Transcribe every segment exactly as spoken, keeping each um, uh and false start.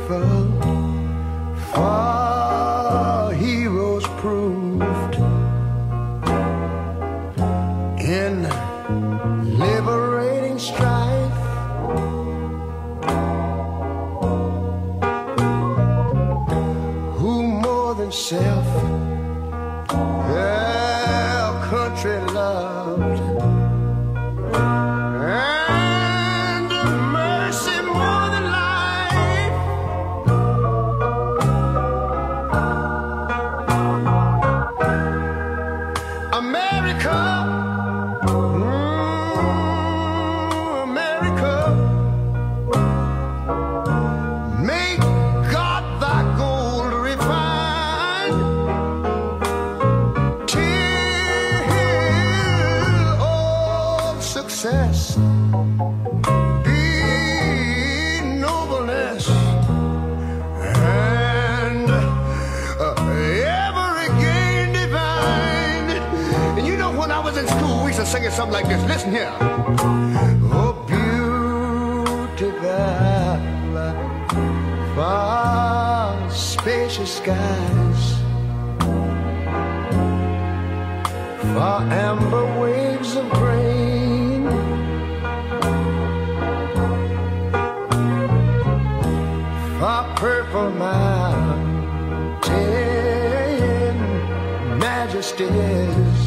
grateful for heroes proved in liberating strife. Who more than self their country loved, and mercy more than life. America, mm, America, make God thy gold refined, till all success be nobleness, and uh, every gain divine. And you know, when I was in school, we used to sing it something like this. Listen here. Oh, beautiful, far spacious skies, far amber waves of grain, far purple mountain majesties,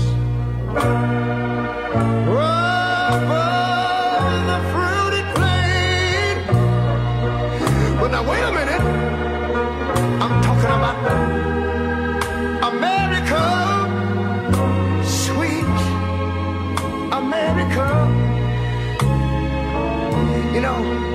above the fruited plain. But now wait a minute, I'm talking about America, sweet America. You know,